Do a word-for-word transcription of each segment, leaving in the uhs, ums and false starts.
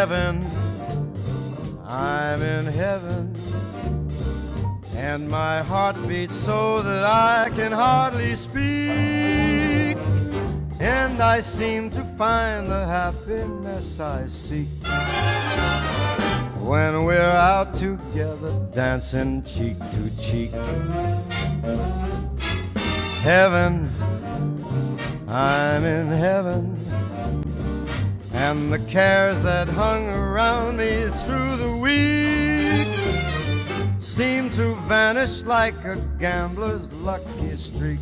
heaven, I'm in heaven, and my heart beats so that I can hardly speak, and I seem to find the happiness I seek when we're out together dancing cheek to cheek. Heaven, I'm in heaven, and the cares that hung around me through the week seem to vanish like a gambler's lucky streak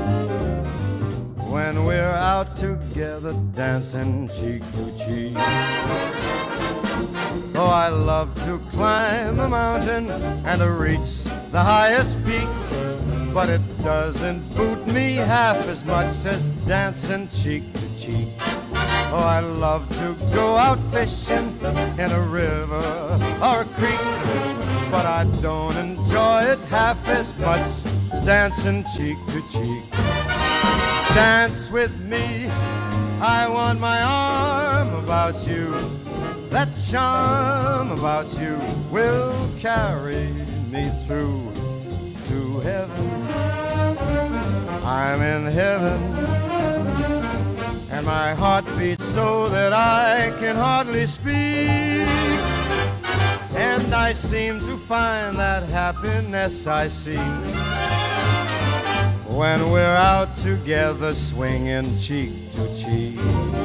when we're out together dancing cheek to cheek. Oh, I love to climb a mountain and to reach the highest peak, but it doesn't boot me half as much as dancing cheek to cheek. Oh, I love to go out fishing in a river or a creek, but I don't enjoy it half as much as dancing cheek to cheek. Dance with me, I want my arm about you. That charm about you will carry me through to heaven. I'm in heaven, and my heart beats so that I can hardly speak, and I seem to find that happiness I seek when we're out together swinging cheek to cheek.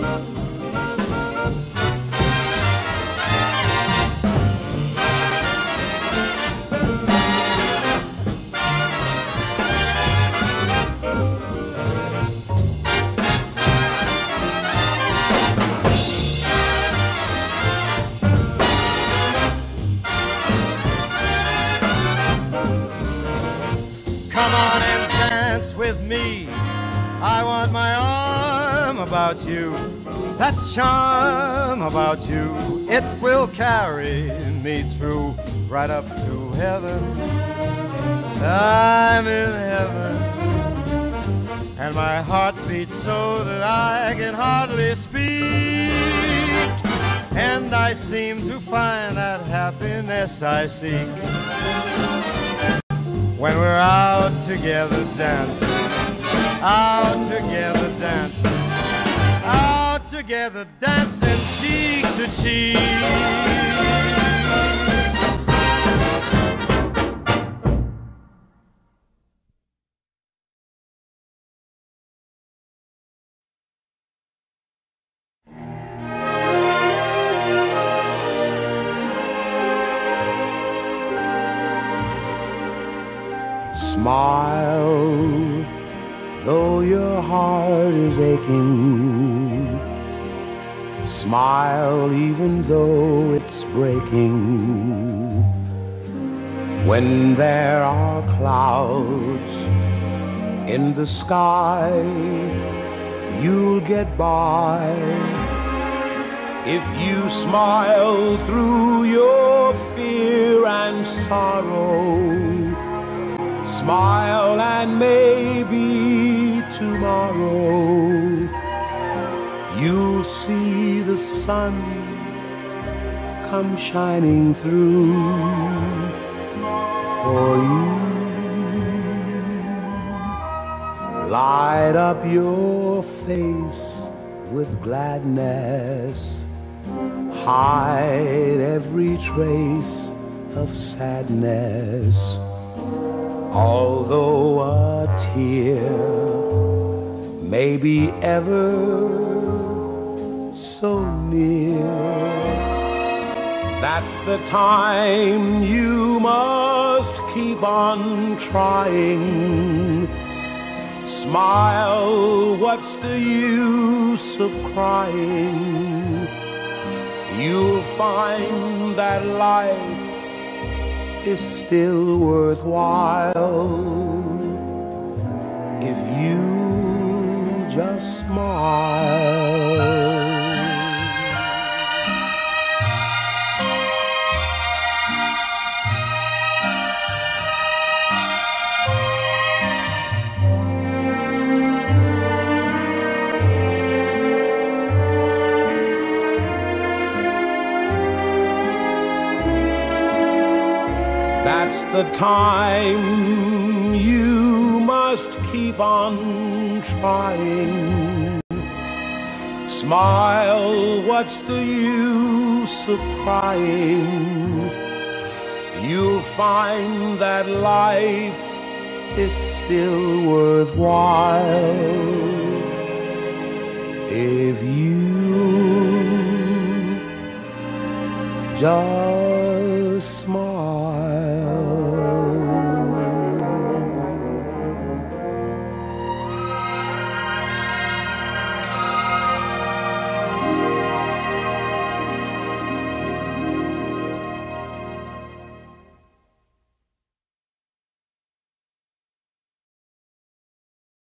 With me, I want my arm about you. That charm about you, it will carry me through right up to heaven. I'm in heaven, and my heart beats so that I can hardly speak, and I seem to find that happiness I seek when we're out together dancing, out together dancing, out together dancing cheek to cheek. Smile, though your heart is aching. Smile, even though it's breaking. When there are clouds in the sky, you'll get by if you smile through your fear and sorrow. Smile and maybe tomorrow you'll see the sun come shining through for you. Light up your face with gladness, hide every trace of sadness. Although a tear may be ever so near, that's the time you must keep on trying. Smile, what's the use of crying? You'll find that life is still worthwhile if you just smile. that's the time you must keep on trying. Smile, what's the use of crying? You'll find that life is still worthwhile if you just smile.